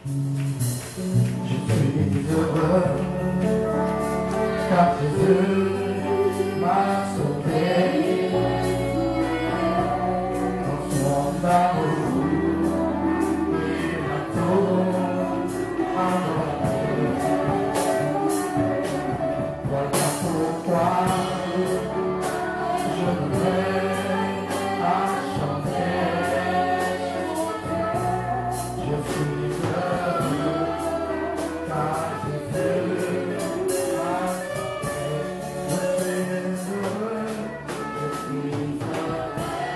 Je suis heureux car Jésus m'a sauvé dans son amour. Il m'a tout abandonné. Voilà pourquoi je me mets à chanter. Je suis heureux car Jésus m'a sauvé. Je suis heureux, je suis heureux.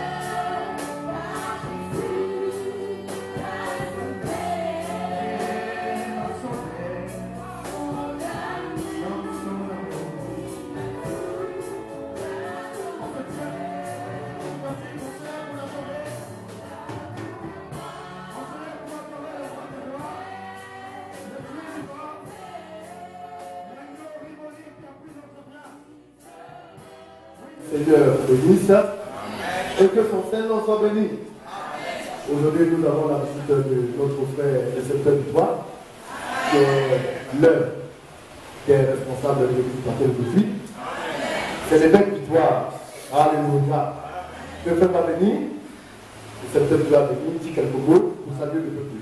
Seigneur bénisse et que son Saint-Nom soit béni. Aujourd'hui, nous avons la visite de notre frère, le secteur du Bois, qui est l'un qui est responsable de l'église laquelle je suis. C'est l'évêque du Bois. Alléluia. Le frère va venir, le secteur du Bois va venir, dit quelques mots pour saluer le peuple.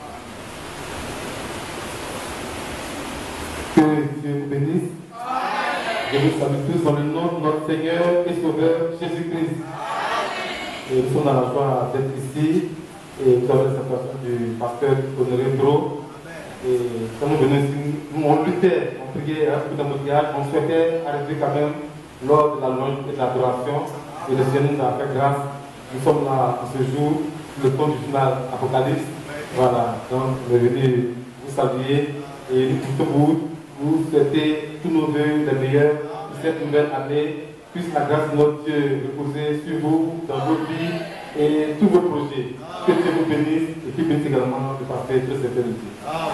Que Dieu vous bénisse. Je vous salue tous dans le nom de notre Seigneur et Sauveur Jésus-Christ. Et nous sommes dans la joie d'être ici et nous avons la situation du pasteur Honoré Bro. Et quand nous venons ici, on luttait, on priait un peu d'embouteillage, on souhaitait arriver quand même lors de la louange et de l'adoration. Et le Seigneur nous a fait grâce. Nous sommes là ce jour, le temps du final Apocalypse. Voilà, donc on est venu vous saluer et vous souhaiter tous nos vœux les meilleurs pour cette nouvelle année. Puisse la grâce de notre Dieu reposer sur vous, dans vos vies et tous vos projets. Que Dieu vous bénisse et qu'il bénisse également de parfaire toute cette éternité.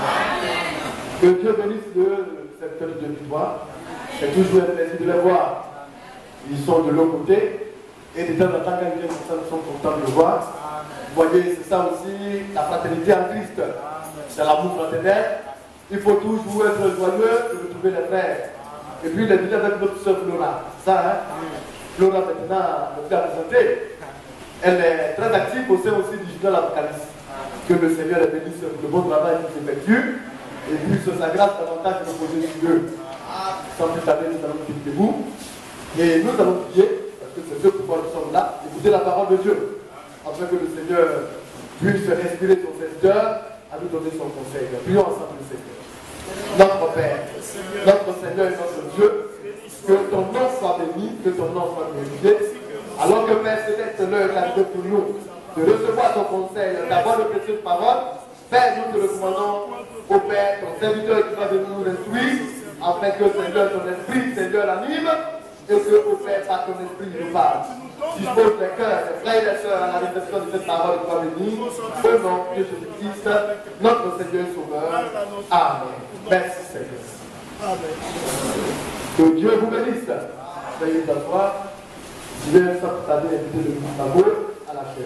Que Dieu bénisse le secteur du Bois. C'est toujours un plaisir de les voir. Ils sont de l'autre côté et de temps en temps, quand ils viennent, nous sommes contents de les voir. Vous voyez, c'est ça aussi la fraternité en Christ. C'est l'amour fraternel. Il faut toujours être joyeux de retrouver les frères. Et puis, il est venu avec notre soeur Flora. Ça, hein? Flora, maintenant, nous a présenté. Elle est très active au sein aussi du journal Apocalypse. Que le Seigneur les bénisse pour le bon travail qu'il effectue. Et puis, sur sa grâce, davantage de nous poser sur eux. Sans plus tarder, nous allons prier de vous. Et nous allons prier, parce que c'est Dieu pourquoi nous sommes là, écouter la parole de Dieu. Afin que le Seigneur puisse respirer son serviteur à nous donner son conseil. Prions ensemble le Seigneur. Notre Père, notre Seigneur et notre Dieu, que ton nom soit béni, que ton nom soit glorifié. Alors que Père Céleste, l'heure est arrivée pour nous de recevoir ton conseil, d'avoir de précieuses paroles, Père, nous te recommandons au Père, ton serviteur qui va venir nous instruire, afin que Seigneur, ton esprit, Seigneur, l'anime, et que au Père, par ton esprit, nous parle. Dispose les cœurs, les frères et les sœurs à la réception de cette parole qui va venir, au nom de Jésus-Christ, notre Seigneur et Sauveur. Amen. Merci Seigneur. Amen. Que Dieu vous bénisse. Veuillez vous asseoir. Je vais sans tarder inviter le Gustavo à la chair.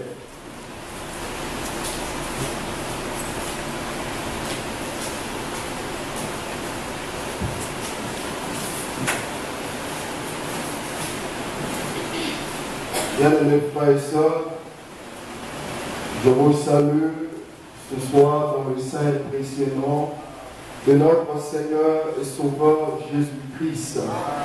Bien-aimés frères et sœurs, je vous salue ce soir dans le saint et précieux nom de notre Seigneur et Sauveur Jésus-Christ.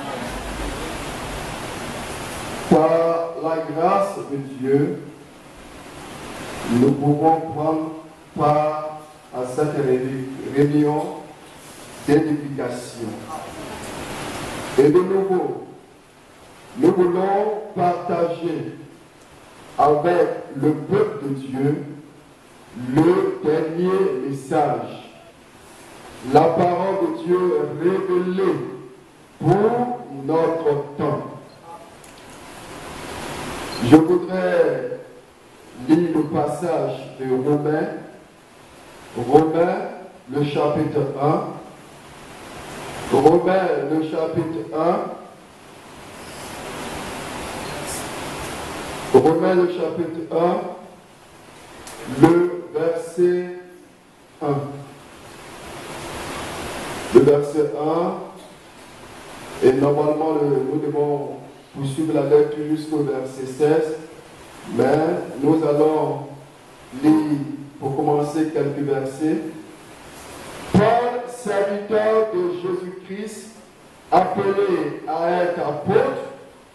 Par la grâce de Dieu, nous pouvons prendre part à cette réunion d'édification. Et de nouveau, nous voulons partager avec le peuple de Dieu le dernier message, la parole de Dieu révélée pour notre temps. Je voudrais lire le passage de Romains, le chapitre 1. Romains, le chapitre 1. Romains, le chapitre 1, le verset 1. le verset 1. Et normalement, nous devons poursuivre la lecture jusqu'au verset 16. Mais nous allons lire, pour commencer, quelques versets. Paul, serviteur de Jésus-Christ, appelé à être apôtre,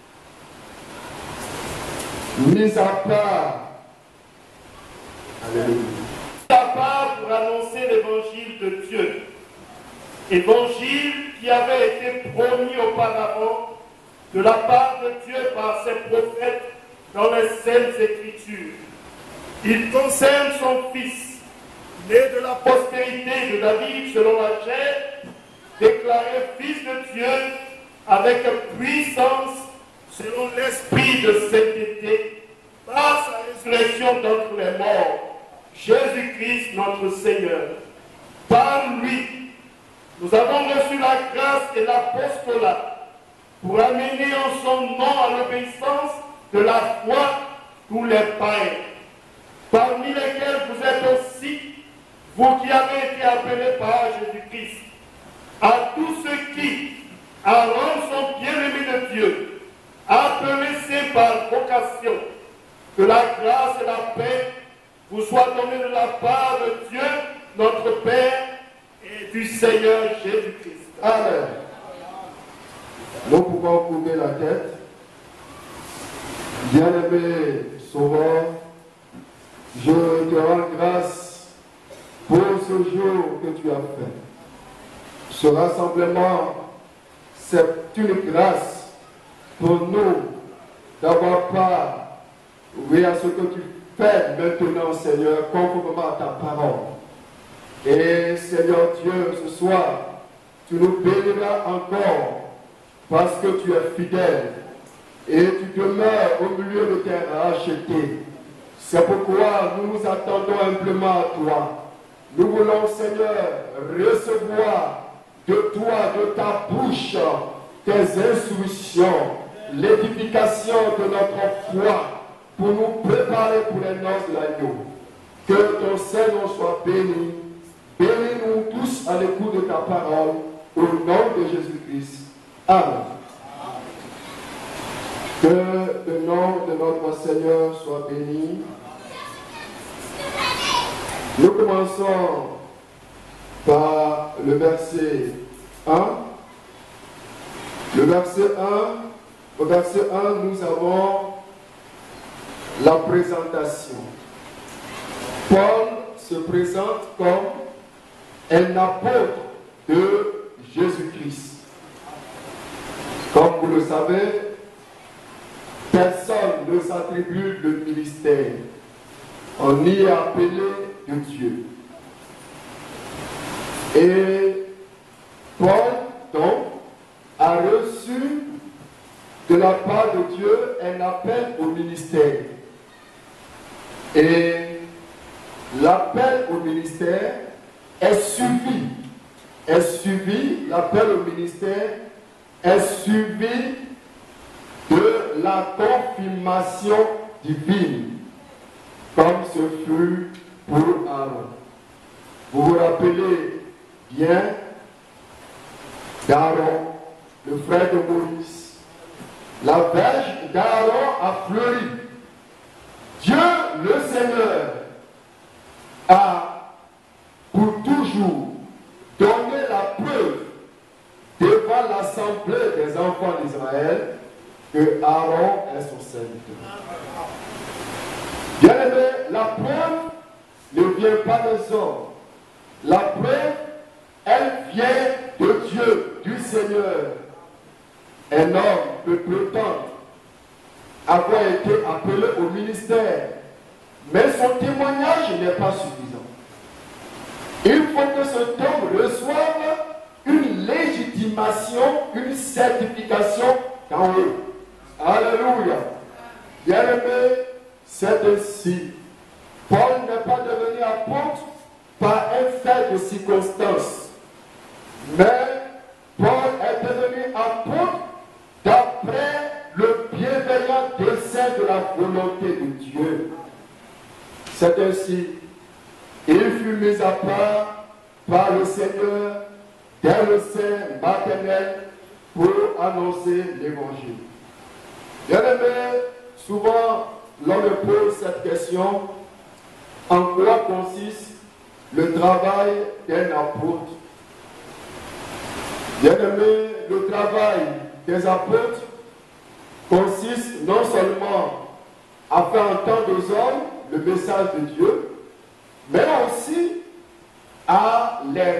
mis à part, alléluia, mis à part pour annoncer l'évangile de Dieu. Évangile qui avait été promis auparavant de la part de Dieu par ses prophètes dans les Saintes Écritures. Il concerne son Fils, né de la postérité de David selon la chair, déclaré Fils de Dieu avec puissance selon l'esprit de sainteté, par sa résurrection d'entre les morts, Jésus-Christ notre Seigneur. Par lui, nous avons reçu la grâce et l'apostolat pour amener en son nom à l'obéissance de la foi tous les païens, parmi lesquels vous êtes aussi, vous qui avez été appelés par Jésus-Christ, à tous ceux qui, à rendre son bien-aimé de Dieu, appelés par vocation, que la grâce et la paix vous soient données de la part de Dieu, notre Père, et du Seigneur Jésus-Christ. Amen. Nous pouvons couvrir la tête. Bien-aimé Sauveur, je te rends grâce pour ce jour que tu as fait. Ce rassemblement, c'est une grâce pour nous d'avoir part, oui, à ce que tu fais maintenant, Seigneur, conformément à ta parole. Et Seigneur Dieu, ce soir, tu nous béniras encore parce que tu es fidèle et tu demeures au milieu de tes rachetés. C'est pourquoi nous nous attendons humblement à toi. Nous voulons, Seigneur, recevoir de toi, de ta bouche, tes instructions, l'édification de notre foi pour nous préparer pour les noces de l'agneau. Que ton Seigneur soit béni. Bénis-nous tous à l'écoute de ta parole, au nom de Jésus-Christ. Amen. Que le nom de notre Seigneur soit béni. Nous commençons par le verset 1. Le verset 1, au verset 1, nous avons la présentation. Paul se présente comme un apôtre de Jésus-Christ. Comme vous le savez, personne ne s'attribue le ministère. On y est appelé de Dieu. Et Paul, donc, a reçu de la part de Dieu un appel au ministère. Et l'appel au ministère est suivi, l'appel au ministère est suivi de la confirmation divine, comme ce fut pour Aaron. Vous vous rappelez bien d'Aaron, le frère de Moïse. La verge d'Aaron a fleuri. Dieu, le Seigneur, a pour toujours donné la preuve devant l'assemblée des enfants d'Israël que Aaron est son serviteur. Bien-aimé, la preuve ne vient pas des hommes. La preuve, elle vient de Dieu, du Seigneur. Un homme peut prétendre avoir été appelé au ministère, mais son témoignage n'est pas suffisant. Il faut que cet homme reçoive une légitimation, une certification d'en haut. Alléluia. Bien-aimé, c'est ainsi. Paul n'est pas devenu apôtre par un fait de circonstance, mais Paul est devenu apôtre d'après le bienveillant dessein de la volonté de Dieu. C'est ainsi, il fut mis à part par le Seigneur dès le sein maternel pour annoncer l'évangile. Bien-aimés, souvent l'on me pose cette question: en quoi consiste le travail d'un apôtre? Bien-aimés, le travail des apôtres consiste non seulement à faire entendre aux hommes le message de Dieu, mais aussi à les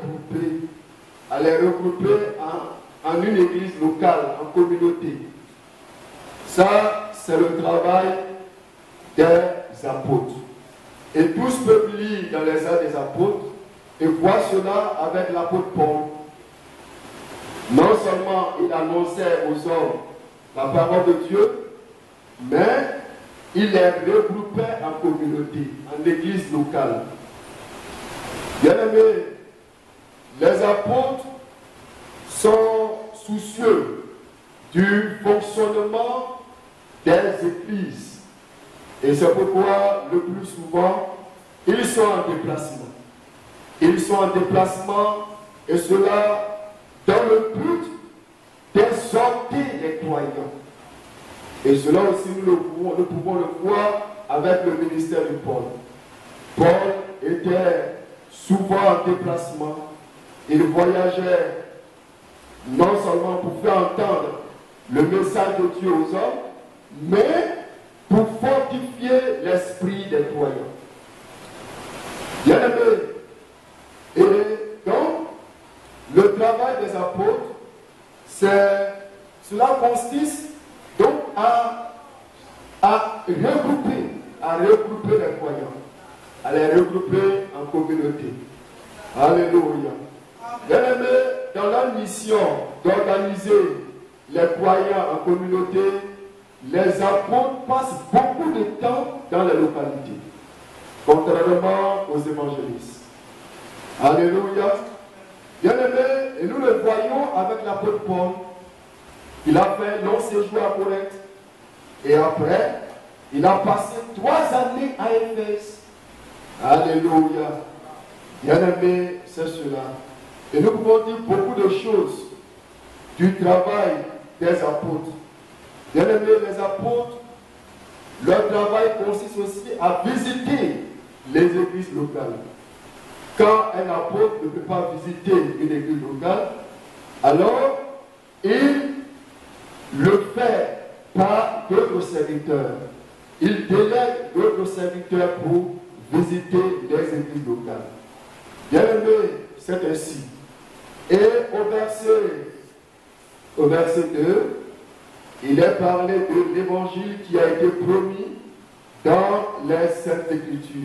regrouper en une église locale, en communauté. Ça, c'est le travail des apôtres. Et tous peuvent lire dans les Actes des apôtres et voir cela avec l'apôtre Paul. Non seulement il annonçait aux hommes la parole de Dieu, mais il les regroupait en communauté, en église locale. Bien-aimés, les apôtres sont soucieux du fonctionnement des églises. Et c'est pourquoi, le plus souvent, ils sont en déplacement. Ils sont en déplacement, et cela dans le but d'exhorter les croyants. Et cela aussi, nous pouvons le voir avec le ministère de Paul. Paul était souvent en déplacement. Il voyageait non seulement pour faire entendre le message de Dieu aux hommes, mais pour fortifier l'esprit des croyants. Bien-aimés, et donc, le travail des apôtres, cela consiste donc à regrouper les croyants, à les regrouper en communauté. Alléluia. Bien-aimés, dans la mission d'organiser les croyants en communauté, les apôtres passent beaucoup de temps dans les localités, contrairement aux évangélistes. Alléluia. Bien-aimés, et nous le voyons avec l'apôtre Paul. Il a fait un long séjour à Corinthe. Et après, il a passé 3 années à Éphèse. Alléluia. Bien-aimés, c'est cela. Et nous pouvons dire beaucoup de choses du travail des apôtres. Bien-aimés, les apôtres, leur travail consiste aussi à visiter les églises locales. Quand un apôtre ne peut pas visiter une église locale, alors il le fait par d'autres serviteurs. Il délègue d'autres serviteurs pour visiter les églises locales. Bien-aimés, c'est ainsi. Et au verset 2, il est parlé de l'évangile qui a été promis dans les Saintes Écritures.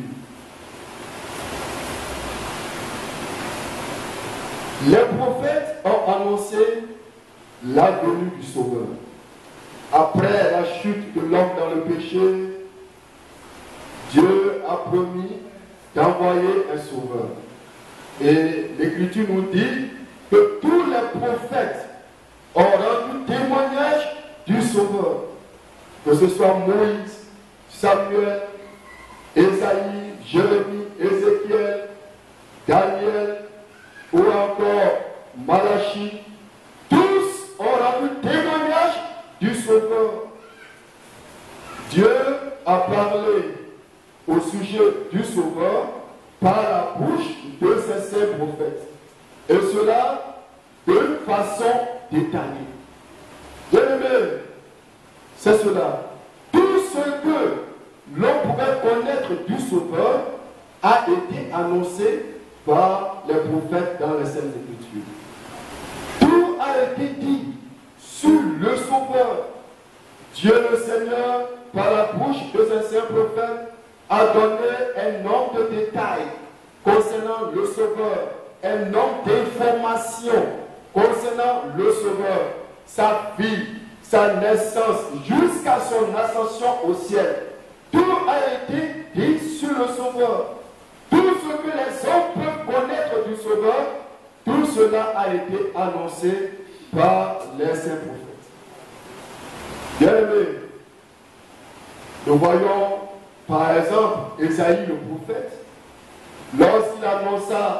Les prophètes ont annoncé la venue du Sauveur. Après la chute de l'homme dans le péché, Dieu a promis d'envoyer un Sauveur. Et l'Écriture nous dit que tous les prophètes ont rendu témoignage du Sauveur. Que ce soit Moïse, Samuel, Ésaïe, Jérémie, Ézéchiel, Daniel, ou encore Malachie, tous ont rendu témoignage du Sauveur. Dieu a parlé au sujet du Sauveur par la bouche de ses saints prophètes. Et cela de façon détaillée. Bien-aimés, c'est cela. Tout ce que l'on pouvait connaître du Sauveur a été annoncé par les prophètes dans les Saintes Écritures. Tout a été dit sur le Sauveur. Dieu le Seigneur, par la bouche de ses saints prophètes, a donné un nombre de détails concernant le Sauveur, un nombre d'informations concernant le Sauveur, sa vie, sa naissance, jusqu'à son ascension au ciel. Tout a été dit sur le Sauveur. Tout ce que les hommes peuvent connaître du Sauveur, tout cela a été annoncé par les saints prophètes. Bien-aimés, nous voyons par exemple Ésaïe le prophète, lorsqu'il annonça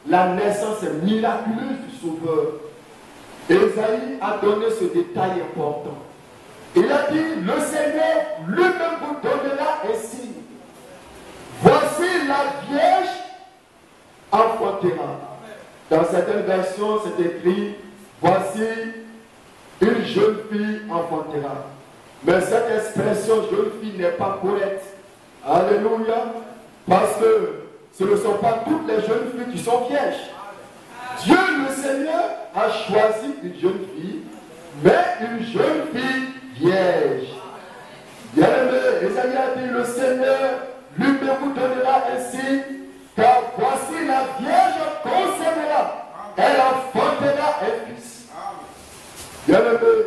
la naissance miraculeuse du Sauveur, Ésaïe a donné ce détail important. Il a dit, le Seigneur lui-même vous donnera un signe. Voici la Vierge enfantera. Dans certaines versions, c'est écrit, voici une jeune fille enfantera. Mais cette expression jeune fille n'est pas correcte. Alléluia. Parce que ce ne sont pas toutes les jeunes filles qui sont vierges. Dieu le Seigneur a choisi une jeune fille, mais une jeune fille vierge. Bien-aimé, Ésaïe a dit, le Seigneur lui-même vous donnera un signe, car voici la Vierge concevra, elle enfantera un fils. Bien-aimé,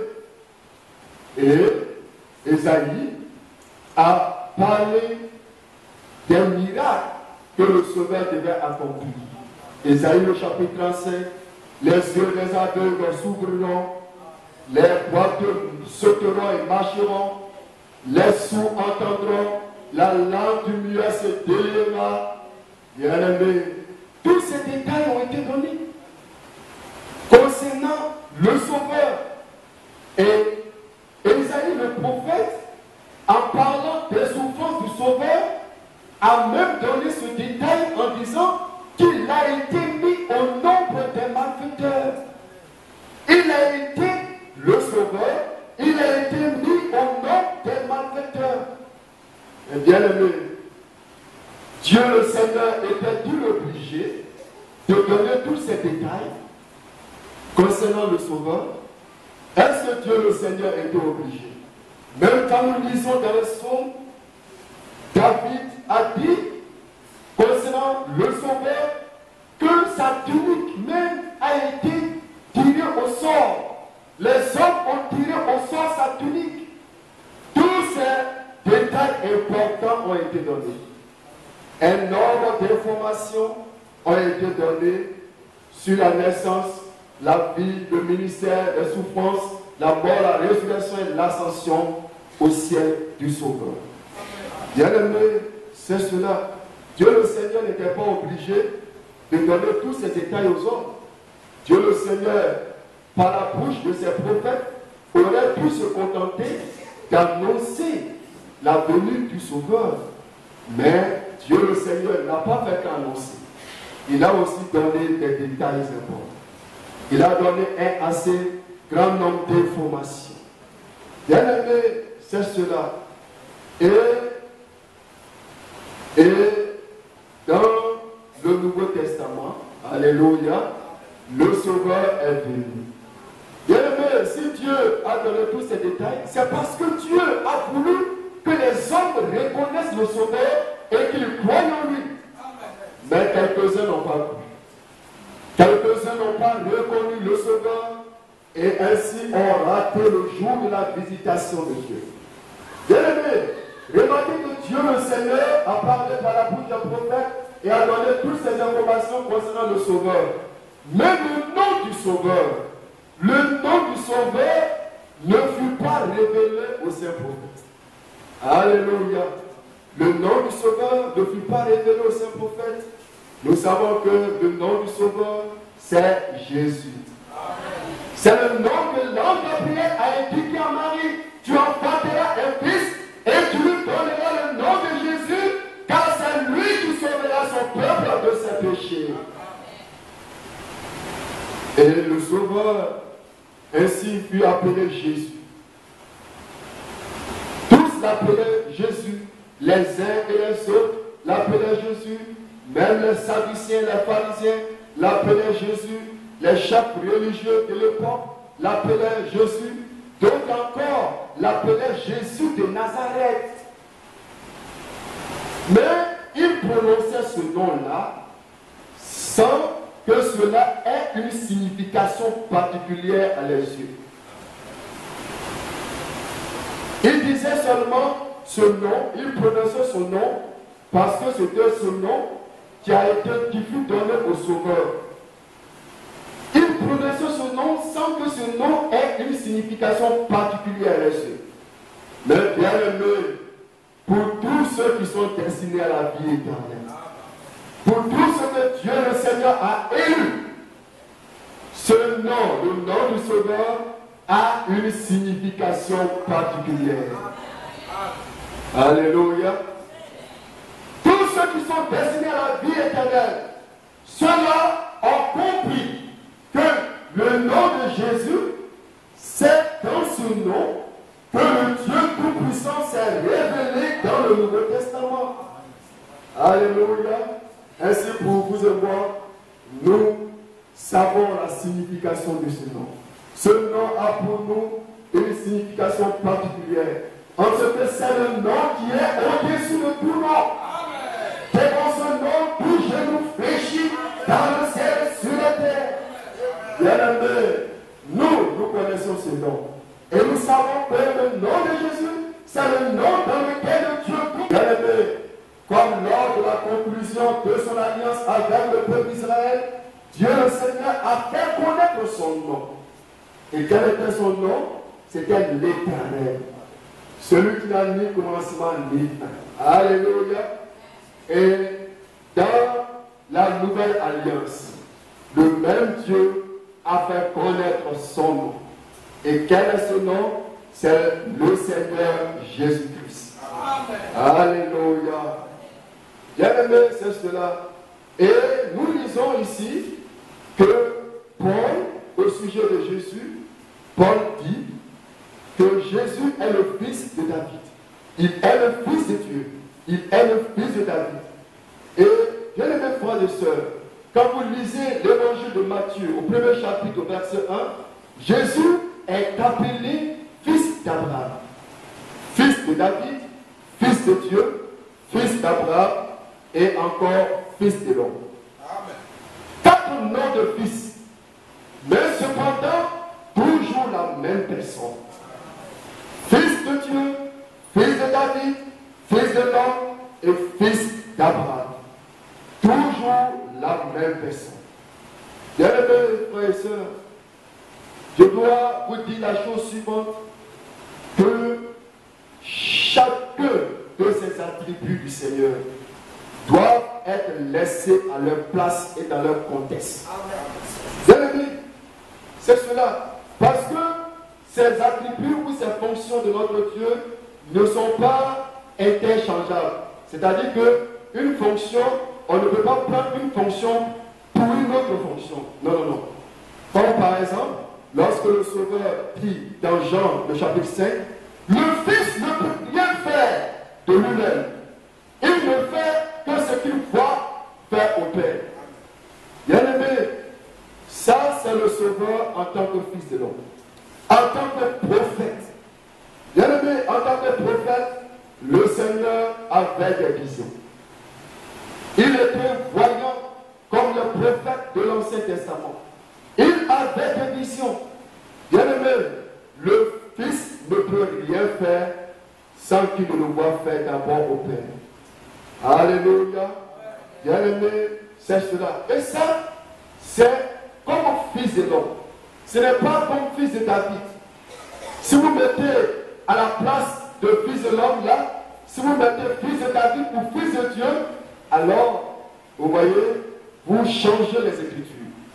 et Ésaïe a parlé des miracles que le Sauveur devait accomplir. Ésaïe le chapitre 35, les yeux des aveugles s'ouvriront, les boiteux sauteront et marcheront, les sourds entendront, la langue du muet se déliera. Bien-aimé, tous ces détails ont été donnés concernant le Sauveur. Et Ésaïe le prophète, en parlant des souffrances du Sauveur, a même donné ce détail en disant qu'il a été mis au nombre des malfaiteurs. Il a été le Sauveur, il a été mis au nombre des malfaiteurs. Et bien aimé, Dieu le Seigneur était-il obligé de donner tous ces détails concernant le Sauveur? Est-ce que Dieu le Seigneur était obligé? Même quand nous lisons dans le psaume, David a dit concernant le Sauveur que sa tunique même a été tirée au sort. Les hommes ont tiré au sort sa tunique. Tous ces détails importants ont été donnés. Un nombre d'informations ont été données sur la naissance, la vie, le ministère, les souffrances, la mort, la résurrection et l'ascension au ciel du Sauveur. Bien-aimé, c'est cela. Dieu le Seigneur n'était pas obligé de donner tous ces détails aux hommes. Dieu le Seigneur, par la bouche de ses prophètes, aurait pu se contenter d'annoncer la venue du Sauveur. Mais Dieu le Seigneur n'a pas fait qu'annoncer. Il a aussi donné des détails importants. Il a donné un assez grand nombre d'informations. Bien-aimé, c'est cela. Et dans le Nouveau Testament, alléluia, le Sauveur est venu. Bien-aimé, si Dieu a donné tous ces détails, c'est parce que Dieu a voulu que les hommes reconnaissent le Sauveur et qu'ils croient en lui. Mais quelques-uns n'ont pas cru. Quelques-uns n'ont pas reconnu le Sauveur et ainsi ont raté le jour de la visitation de Dieu. Bien-aimé, remarquez que Dieu le Seigneur a parlé par la bouche d'un prophète et a donné toutes ces informations concernant le Sauveur. Mais le nom du Sauveur ne fut pas révélé au saint prophète. Alléluia. Le nom du Sauveur ne fut pas révélé au saint prophète. Nous savons que le nom du Sauveur, c'est Jésus. C'est le nom que l'ange Gabriel a indiqué à Marie. Tu enfanteras un fils et tu lui donneras le nom de Jésus, car c'est lui qui sauvera son peuple de ses péchés. Et le Sauveur ainsi fut appelé Jésus. Tous l'appelaient Jésus. Les uns et les autres l'appelaient Jésus. Même les Sadduciens, les pharisiens l'appelaient Jésus. Les chefs religieux de l'époque l'appelaient Jésus. D'autres encore l'appelaient Jésus de Nazareth. Mais il prononçait ce nom-là sans que cela ait une signification particulière à leurs yeux. Il disait seulement ce nom, il prononçait son nom parce que c'était ce nom qui fut donné au Sauveur. Il prononçait ce nom sans que ce nom ait une signification particulière à leurs yeux. Mais bien aimé, pour tous ceux qui sont destinés à la vie éternelle, pour pour tout ce que Dieu le Seigneur a élu. Ce nom, le nom du Sauveur, a une signification particulière. Alléluia. Tous ceux qui sont destinés à la vie éternelle, ceux-là ont compris que le nom de Jésus, c'est dans ce nom que le Dieu Tout-Puissant s'est révélé dans le Nouveau Testament. Alléluia. Ainsi pour vous et moi, nous savons la signification de ce nom. Ce nom a pour nous une signification particulière. En ce que c'est le nom qui est au-dessus de tout nom. C'est dans ce nom tout genou fléchit dans le ciel et sur la terre. Bien-aimés, nous connaissons ce nom. Et nous savons que le nom de Jésus, c'est le nom dans lequel Dieu tout. Bien-aimés, comme lors de la conclusion de son alliance avec le peuple d'Israël, Dieu le Seigneur a fait connaître son nom. Et quel était son nom? C'était l'Éternel. Celui qui n'a ni commencement ni fin. Alléluia. Et dans la nouvelle alliance, le même Dieu a fait connaître son nom. Et quel est ce nom? C'est le Seigneur Jésus-Christ. Alléluia. Bien-aimé, c'est cela. Et nous lisons ici que Paul, au sujet de Jésus, Paul dit que Jésus est le fils de David. Il est le fils de Dieu. Il est le fils de David. Et, bien-aimés frères et sœurs, quand vous lisez l'évangile de Matthieu, au premier chapitre, au verset 1, Jésus est appelé fils d'Abraham. Fils de David, fils de Dieu, fils d'Abraham et encore fils de l'homme. Quatre noms de fils, mais cependant, toujours la même personne. Fils de Dieu, fils de David, fils de l'homme et fils d'Abraham. Toujours la même personne. Bien-aimés frères et sœurs, je dois vous dire la chose suivante, que chacun de ces attributs du Seigneur doivent être laissés à leur place et dans leur contexte. Bien-aimés, c'est cela. Parce que ces attributs ou ces fonctions de notre Dieu ne sont pas interchangeables. C'est-à-dire qu'une fonction, on ne peut pas prendre une fonction pour une autre fonction. Non, non, non. Comme par exemple, lorsque le Sauveur dit dans Jean, le chapitre 5, le Fils ne peut rien faire de lui-même. Il ne fait que ce qu'il voit faire au Père. Bien-aimé, ça c'est le Sauveur en tant que Fils de l'homme. En tant que prophète. Bien-aimé, en tant que prophète, le Seigneur avait des visions. Il était voyant comme le prophète de l'Ancien Testament. Il avait des visions. Bien-aimé, le Fils ne peut rien faire sans qu'il ne le voie faire d'abord au Père. Alléluia. Bien-aimé, c'est cela. Et ça, c'est comme fils de l'homme. Ce n'est pas comme fils de David. Si vous mettez à la place de fils de l'homme là, si vous mettez fils de David ou fils de Dieu, alors, vous voyez, vous changez les Écritures.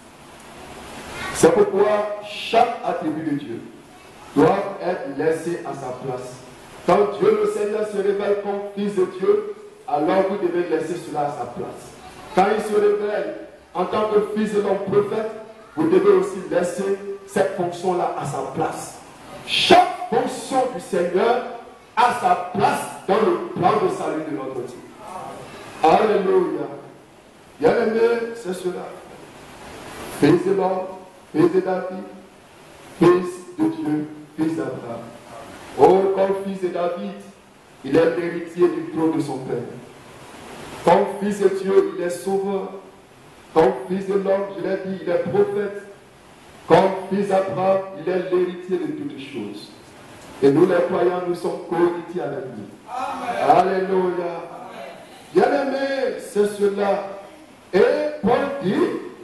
C'est pourquoi chaque attribut de Dieu doit être laissé à sa place. Quand Dieu le Seigneur se révèle comme fils de Dieu, alors vous devez laisser cela à sa place. Quand il se révèle en tant que fils de l'homme prophète, vous devez aussi laisser cette fonction-là à sa place. Chaque fonction du Seigneur a sa place dans le plan de salut de notre Dieu. Alléluia. Bien-aimé, c'est cela. Fils de l'homme, fils de David, fils de Dieu, fils d'Abraham. Oh, comme fils de David, il est l'héritier du trône de son père. Comme fils de Dieu, il est sauveur. Comme fils de l'homme, je l'ai dit, il est prophète. Comme fils d'Abraham, il est l'héritier de toutes choses. Et nous, les croyants, nous sommes co-héritiers avec lui. Amen. Alléluia. Bien-aimé, c'est cela. Et Paul dit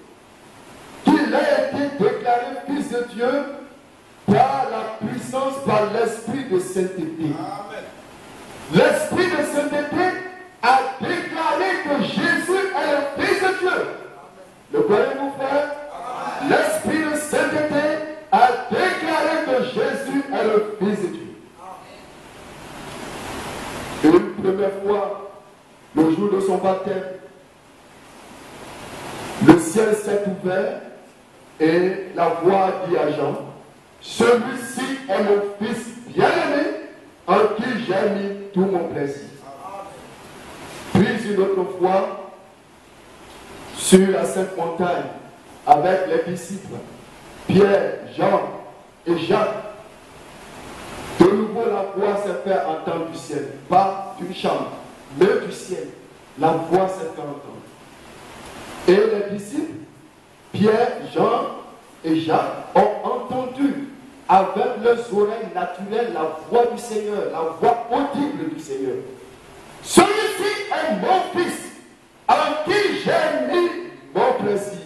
qu'il a été déclaré fils de Dieu par la puissance, par l'esprit de sainteté. L'esprit de sainteté a déclaré que Jésus est le fils croyez-vous, frère? L'Esprit de sainteté a déclaré que Jésus est le Fils de Dieu. Et une première fois, le jour de son baptême, le ciel s'est ouvert et la voix dit à Jean, celui-ci est mon Fils bien-aimé en qui j'ai mis tout mon plaisir. Puis une autre fois, sur la Sainte Montagne, avec les disciples, Pierre, Jean et Jacques, de nouveau la voix s'est fait entendre du ciel, pas d'une chambre, mais du ciel. La voix s'est fait entendre. Et les disciples, Pierre, Jean et Jacques, ont entendu avec leurs oreilles naturelles la voix du Seigneur, la voix audible du Seigneur. Celui-ci est mon Fils, en qui j'ai mis mon plaisir.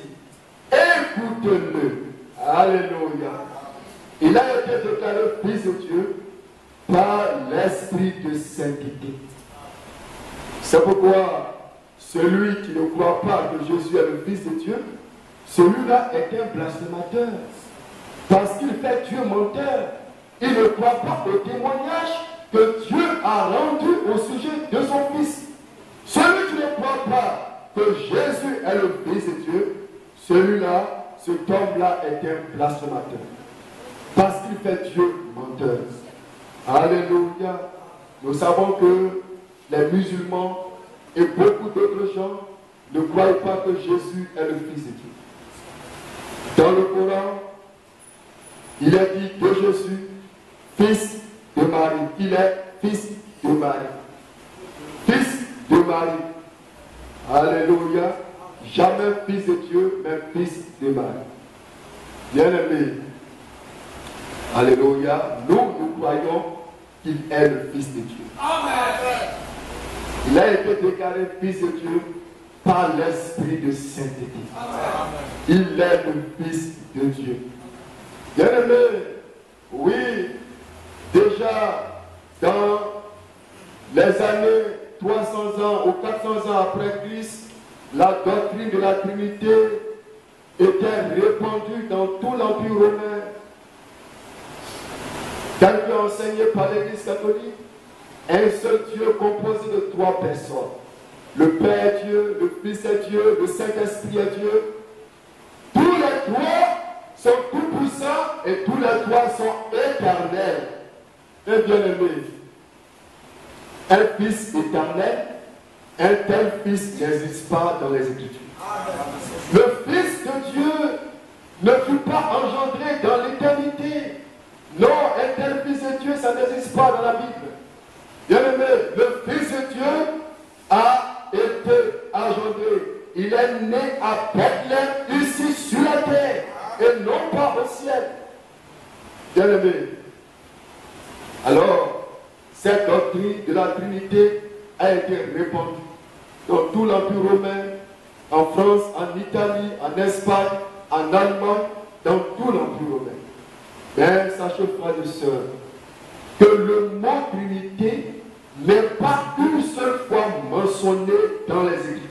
Écoute-le. Alléluia. Il a été déclaré Fils de Dieu par l'Esprit de sainteté. C'est pourquoi celui qui ne croit pas que Jésus est le Fils de Dieu, celui-là est un blasphémateur. Parce qu'il fait Dieu menteur. Il ne croit pas au témoignage que Dieu a rendu au sujet de son Fils. Celui qui ne croit pas que Jésus est le Fils de Dieu, celui-là, cet homme-là est un blasphémateur. Parce qu'il fait Dieu menteur. Alléluia. Nous savons que les musulmans et beaucoup d'autres gens ne croient pas que Jésus est le Fils de Dieu. Dans le Coran, il est dit de Jésus, Fils de Marie. Il est Fils de Marie. Fils de Marie. Alléluia. Jamais Fils de Dieu, mais Fils de Marie. Bien-aimé. Alléluia. Nous croyons qu'il est le Fils de Dieu. Amen. Il a été déclaré Fils de Dieu par l'Esprit de sainteté. Amen. Il est le Fils de Dieu. Bien-aimé, oui, déjà dans les années 300 ans ou 400 ans après Christ, la doctrine de la Trinité était répandue dans tout l'Empire romain. Tel que enseigné par l'Église catholique, un seul Dieu composé de 3 personnes. Le Père est Dieu, le Fils est Dieu, le Saint-Esprit est Dieu. Tous les 3 sont tout-puissants et tous les 3 sont éternels. Et bien-aimés, un Fils éternel, un tel Fils n'existe pas dans les Écritures. Le Fils de Dieu ne fut pas engendré dans l'éternité. Non, un tel Fils de Dieu, ça n'existe pas dans la Bible. Bien-aimé, le Fils de Dieu a été engendré. Il est né à Bethléem, ici sur la terre, et non pas au ciel. Bien-aimé, alors, cette doctrine de la Trinité a été répandue dans tout l'Empire romain, en France, en Italie, en Espagne, en Allemagne, dans tout l'Empire romain. Mais sachez, frères et sœurs, que le mot Trinité n'est pas une seule fois mentionné dans les Écritures.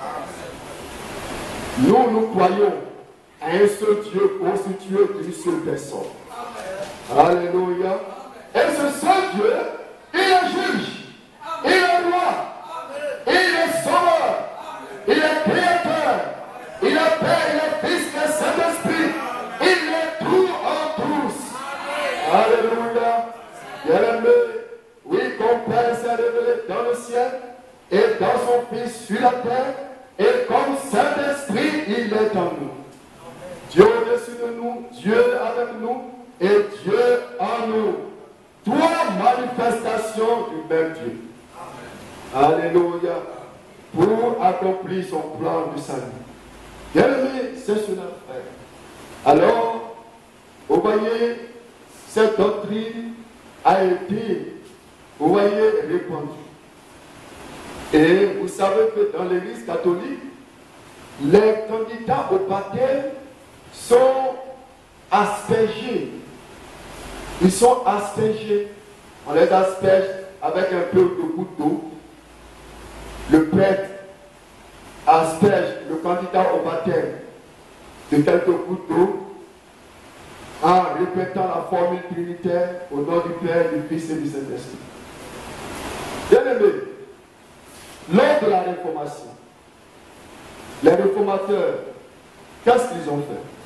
Nous croyons à un seul Dieu constitué d'une seule personne. Alléluia. Et ce seul Dieu, il est juge, il est roi, il est sauveur, il est créateur, il est Père, il est Fils, il est Saint-Esprit, il est tout en tous. Alléluia. Bien-aimé, oui, comme Père s'est révélé dans le ciel et dans son Fils sur la terre, et comme Saint-Esprit, il est en nous. Dieu au-dessus de nous, Dieu avec nous et Dieu en nous. 3 manifestations du même Dieu. Alléluia. Pour accomplir son plan du salut. Bien-aimé, c'est cela, frère. Alors, vous voyez, cette doctrine a été, vous voyez, répandue. Et vous savez que dans l'Église catholique, les candidats au baptême sont aspergés. Ils sont aspergés. On les asperge avec un peu de goutte d'eau. Le prêtre asperge le candidat au baptême de quelques gouttes d'eau en répétant la formule trinitaire au nom du Père, du Fils et du Saint-Esprit. Bien-aimés, lors de la Réformation, les réformateurs, qu'est-ce qu'ils ont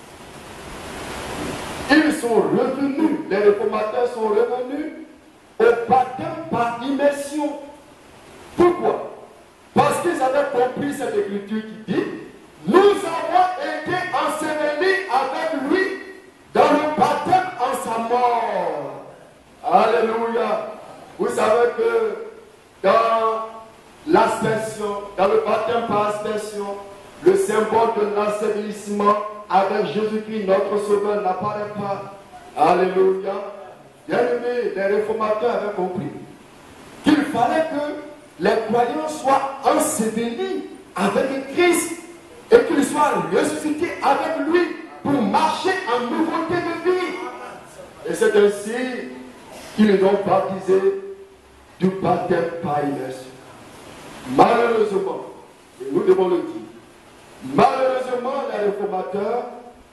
fait? Ils sont revenus, les réformateurs sont revenus au baptême par immersion. Pourquoi? Parce qu'ils avaient compris cette écriture qui dit: nous avons été ensevelis avec lui dans le baptême en sa mort. Alléluia. Vous savez que dans l'aspersion, dans le baptême par aspersion, le symbole de l'ensevelissement avec Jésus-Christ, notre Sauveur, n'apparaît pas. Alléluia. Bien-aimés, les réformateurs avaient compris qu'il fallait que les croyants soient ensevelis avec Christ et qu'ils soient ressuscités avec lui pour marcher en nouveauté de vie. Et c'est ainsi qu'ils ont baptisé du baptême par immersion. Malheureusement, et nous devons le dire, malheureusement, les réformateurs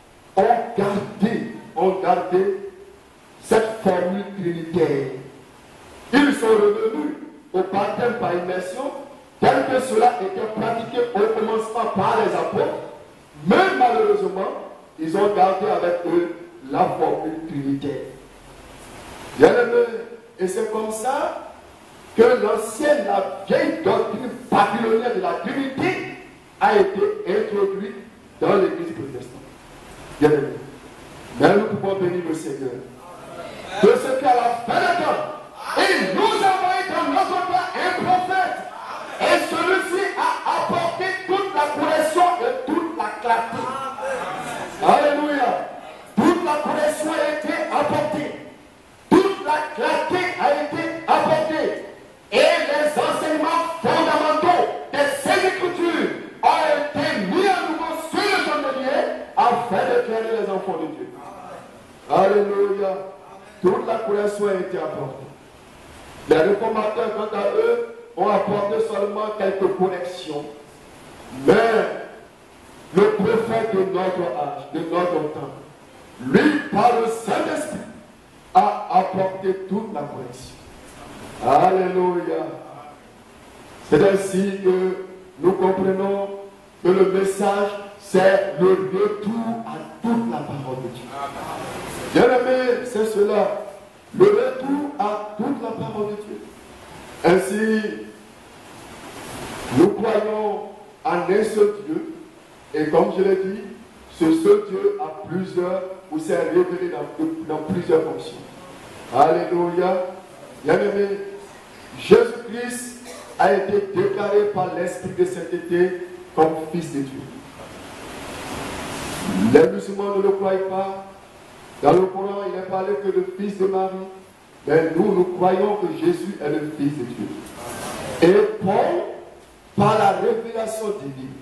ont gardé cette formule trinitaire. Ils sont revenus au baptême par immersion, tel que cela était pratiqué au commencement par les apôtres, mais malheureusement, ils ont gardé avec eux la formule trinitaire. Bien-aimés, et c'est comme ça que l'ancienne, la vieille doctrine babylonienne de la Trinité a été introduite dans l'Église protestante. Bien-aimés, mais nous pouvons bénir le Seigneur de ce qu'à la fin des temps, il nous a envoyé dans notre temps un prophète, et celui-ci a apporté toute la correction et toute la clarté. Alléluia. Toute la correction a été apportée. Toute la clarté a été apportée. Et les enseignements fondamentaux de ces Écritures ont été mis à nouveau sur le chandelier afin d'éclairer les enfants de Dieu. Alléluia. Toute la correction a été apportée. Les réformateurs, quant à eux, ont apporté seulement quelques corrections. Mais le prophète de notre âge, de notre temps, lui, par le Saint-Esprit, a apporté toute la correction. Alléluia. C'est ainsi que nous comprenons que le message, c'est le retour à toute la parole de Dieu. Bien-aimés, c'est cela. Le retour à toute la parole de Dieu. Ainsi, nous croyons en un seul Dieu. Et comme je l'ai dit, ce seul Dieu a plusieurs, ou s'est révélé dans plusieurs fonctions. Alléluia. Bien-aimés, Jésus-Christ a été déclaré par l'Esprit de sainteté comme Fils de Dieu. Les musulmans ne le croient pas. Dans le Coran, il n'est parlé que de Fils de Marie. Mais nous croyons que Jésus est le Fils de Dieu. Et Paul, par la révélation divine,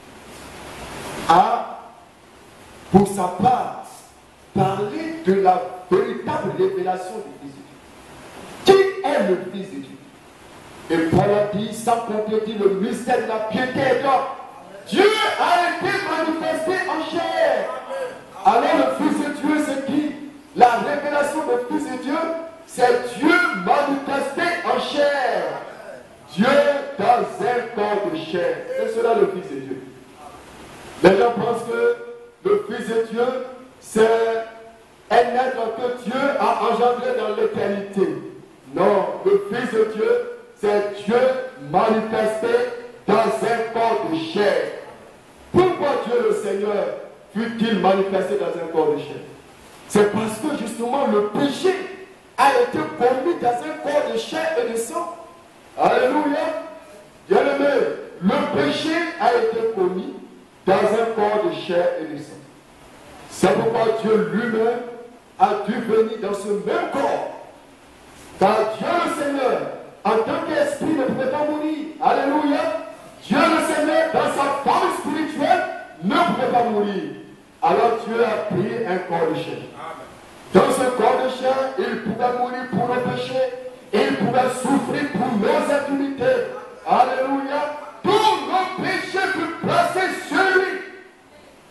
a, pour sa part, parlé de la véritable révélation du Fils de Dieu. Qui est le Fils de Dieu? Et Paul a dit, sans contredire, le mystère de la piété est d'or. Dieu a été manifesté en chair. Alors le Fils de Dieu, c'est qui? La révélation du Fils de Dieu, c'est Dieu manifesté en chair. Dieu dans un corps de chair. C'est cela le Fils de Dieu. Les gens pensent que le Fils de Dieu, c'est un être que Dieu a engendré dans l'éternité. Non, le Fils de Dieu, c'est Dieu manifesté dans un corps de chair. Pourquoi Dieu le Seigneur fut-il manifesté dans un corps de chair? C'est parce que justement le péché a été commis dans un corps de chair et de sang. Alléluia. Bien-aimé, le péché a été commis dans un corps de chair et de sang. C'est pourquoi Dieu lui-même a dû venir dans ce même corps. Car Dieu le Seigneur, en tant qu'esprit, ne pouvait pas mourir. Alléluia. Dieu le Seigneur, dans sa forme spirituelle, ne pouvait pas mourir. Alors Dieu a pris un corps de chair. Dans ce corps de chair, il pouvait mourir pour nos péchés. Il pouvait souffrir pour nos infirmités. Alléluia. Tous nos péchés furent placés sur lui.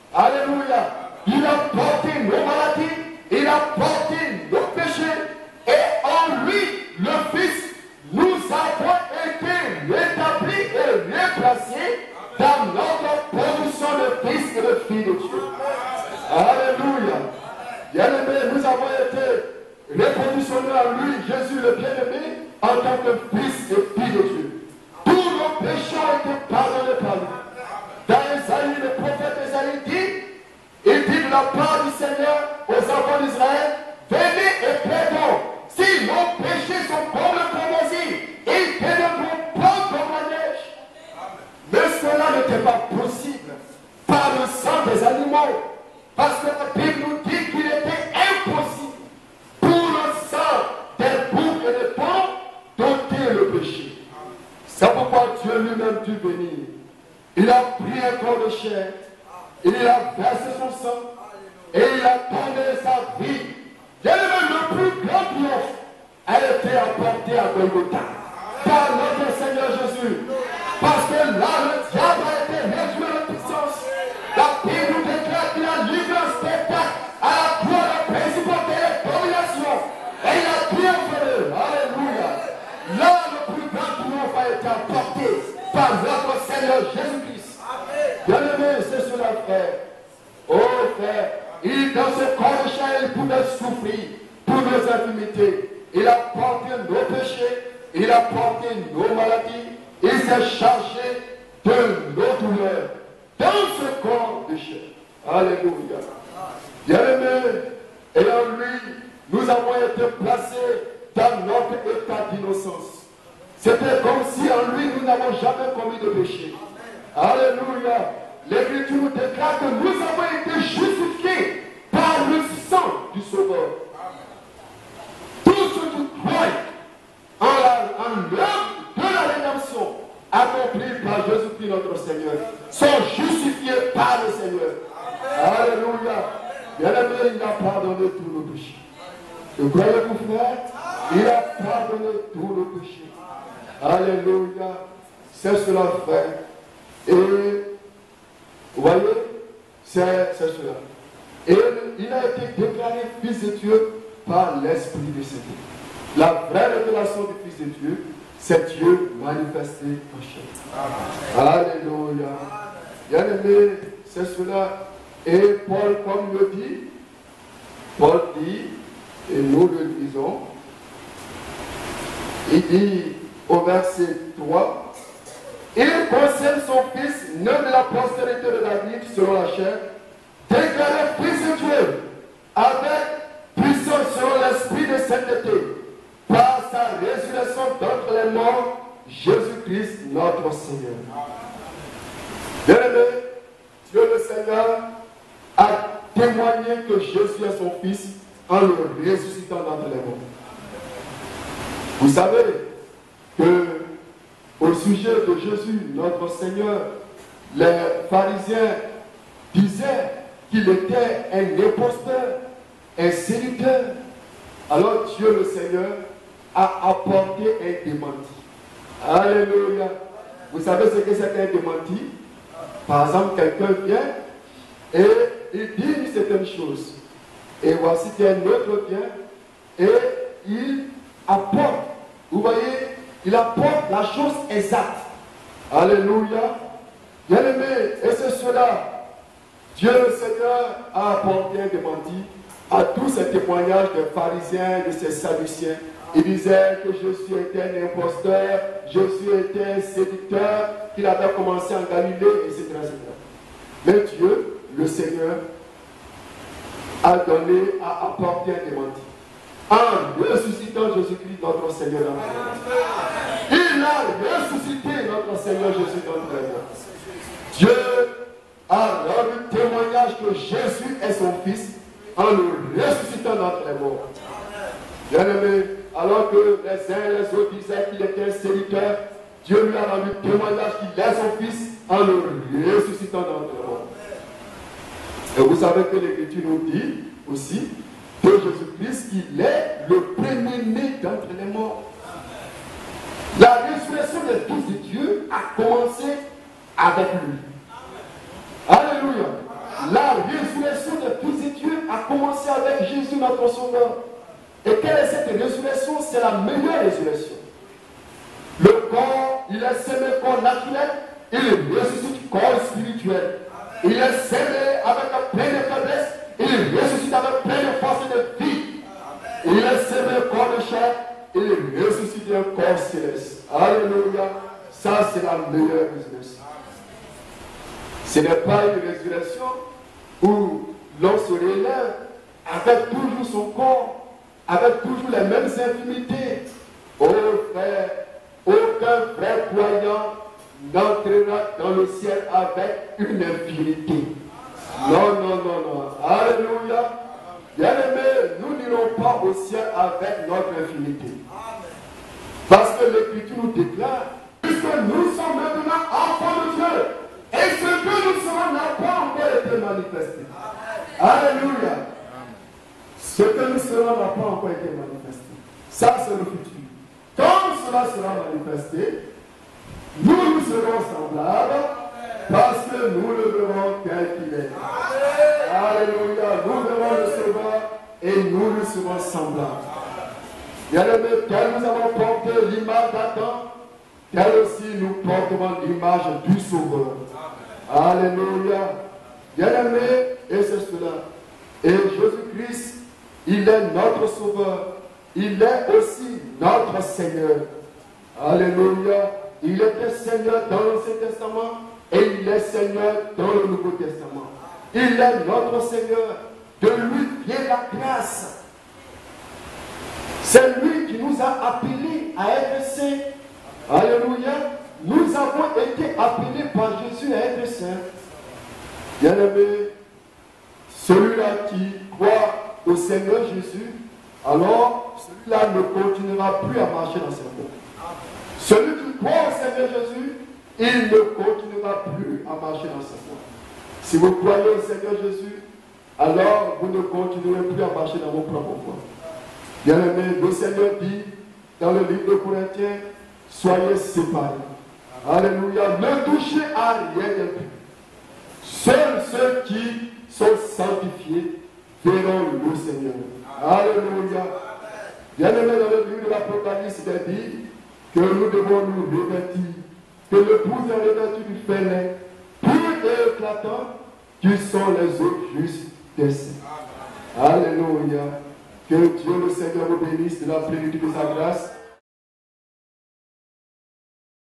Alléluia. Il a porté nos maladies, il a porté nos péchés, et en lui, le Fils, nous avons été rétablis et replacés dans notre position de fils et de fille de Dieu. Alléluia. Bien-aimés, nous avons été repositionnés en lui, Jésus le bien-aimé, en tant que fils et fille de Dieu. Tous nos péchés ont été pardonnés par lui. Dans Isaïe, le prophète Isaïe dit, il dit de la part du Seigneur aux enfants d'Israël, venez et plaidons. Si nos péchés sont comme le carmesim, ils deviendront blancs comme la neige. Mais cela n'était pas possible par le sang des animaux. Parce que la Bible nous dit qu'il était impossible pour le sang des boucs et des porcs d'ôter le péché. C'est pourquoi Dieu lui-même dut venir. Il a pris un corps de chair, il a versé son sang et il a donné sa vie. Le plus grand triomphe a été apporté à Golgotha par notre Seigneur Jésus. Parce que là, le diable a été réduit à la puissance. La Bible nous déclare qu'il a livré un spectacle à la croix, la principauté et la domination. Et il a triomphé. Alléluia. Là, le plus grand triomphe a été apporté par notre Seigneur Jésus-Christ. Bien-aimé, c'est cela, frère. Oh, frère, il, dans ce corps de chair, il pouvait souffrir pour nos infimités. Il a porté nos péchés, il a porté nos maladies, il s'est chargé de nos douleurs dans ce corps de chair. Alléluia. Bien-aimés, et en lui, nous avons été placés dans notre état d'innocence. C'était comme si en lui, nous n'avons jamais commis de péché. Alléluia. L'Écriture nous déclare que nous avons été justifiés par le sang du Sauveur. Tous ceux qui croient en l'œuvre de la rédemption accomplie par Jésus-Christ notre Seigneur sont justifiés par le Seigneur. Alléluia. Bien-aimé, il a pardonné tous nos péchés. Vous croyez-vous, frère? Il a pardonné tous nos péchés. Alléluia. C'est cela, frère. Et vous voyez, c'est cela. Et il a été déclaré fils de Dieu par l'Esprit de Saint-Dieu. La vraie révélation du Fils de Dieu, c'est Dieu manifesté en chair. Alléluia. Bien-aimé, c'est cela. Et Paul, comme le dit, Paul dit, et nous le disons, il dit au verset 3, il concerne son fils, né de la postérité de David, selon la chair, déclaré fils de Dieu, avec puissance selon l'esprit de sainteté, par sa résurrection d'entre les morts, Jésus-Christ notre Seigneur. Bien-aimé, Dieu le Seigneur a témoigné que Jésus est son fils en le ressuscitant d'entre les morts. Vous savez que au sujet de Jésus, notre Seigneur, les pharisiens disaient qu'il était un imposteur, un séducteur. Alors Dieu le Seigneur a apporté un démenti. Alléluia. Vous savez ce que c'est qu'un démenti? Par exemple, quelqu'un vient et il dit une certaine chose. Et voici qu'un autre vient et il apporte. Vous voyez, il apporte la chose exacte. Alléluia. Bien-aimé, et c'est cela. Dieu le Seigneur a apporté un démenti à tous ces témoignages des pharisiens, de ces sadduciens. Ils disaient que Jésus était un imposteur, Jésus était un séducteur, qu'il avait commencé en Galilée, etc., etc. Mais Dieu, le Seigneur, a apporté un démenti. En ressuscitant Jésus-Christ, notre Seigneur dans le monde. Il a ressuscité notre Seigneur Jésus dans le monde. Dieu a rendu témoignage que Jésus est son Fils en le ressuscitant d'entre les morts. Bien-aimé, alors que les uns et les autres disaient qu'il était un séducteur, Dieu lui a rendu témoignage qu'il est son Fils en le ressuscitant d'entre les morts. Et vous savez que l'Écriture nous dit aussi de Jésus-Christ qu'il est le premier-né d'entre les morts. La résurrection des fils de Dieu a commencé avec lui. Alléluia. La résurrection des fils de Dieu a commencé avec Jésus notre Sauveur. Et quelle est cette résurrection? C'est la meilleure résurrection. Le corps, il est semé corps naturel, il ressuscite corps spirituel. Il est semé avec plein de faiblesse, il ressuscite avec plein de force et de vie. Il est semé corps de chair, il ressuscite un corps céleste. Alléluia. Ça, c'est la meilleure résurrection. Ce n'est pas une résurrection où l'on se relève avec toujours son corps, avec toujours les mêmes infimités. Oh frère, aucun frère croyant n'entrera dans le ciel avec une infinité. Non, non, non, non. Alléluia. Bien-aimés, nous n'irons pas au ciel avec notre infinité. Parce que l'Écriture nous déclare, puisque nous sommes maintenant enfants de Dieu, et ce que nous serons n'a pas encore été manifesté. Alléluia. Ce que nous serons n'a pas encore été manifesté. Ça, c'est le futur. Quand cela sera manifesté, nous serons semblables parce que nous le verrons tel qu'il est. Alléluia. Nous verrons le Sauveur et nous lui serons semblables. Bien-aimés, tel nous avons porté l'image d'Adam, tel aussi nous porterons l'image du Sauveur. Alléluia. Bien-aimés, et c'est cela. Et Jésus-Christ, il est notre Sauveur. Il est aussi notre Seigneur. Alléluia. Il était Seigneur dans l'Ancien Testament et il est Seigneur dans le Nouveau Testament. Il est notre Seigneur. De lui vient la grâce. C'est lui qui nous a appelés à être saints. Alléluia. Nous avons été appelés par Jésus à être saints. Bien-aimé, celui-là qui croit au Seigneur Jésus, alors celui-là ne continuera plus à marcher dans ses voies. Celui qui croit au Seigneur Jésus, il ne continuera plus à marcher dans ses voies. Si vous croyez au Seigneur Jésus, alors vous ne continuerez plus à marcher dans vos propres voies. Bien-aimé, le Seigneur dit dans le livre de Corinthiens, soyez séparés. Alléluia. Ne touchez à rien d'impur. Seuls ceux qui sont sanctifiés verront le Seigneur. Alléluia. Bien-aimé, dans le livre de l'Apocalypse, il est dit que nous devons nous revêtir, que l'épouse est revêtue du fer pur et éclatant, qui sont les eaux justes des saints. Alléluia. Que Dieu le Seigneur nous bénisse de la plénitude de sa grâce.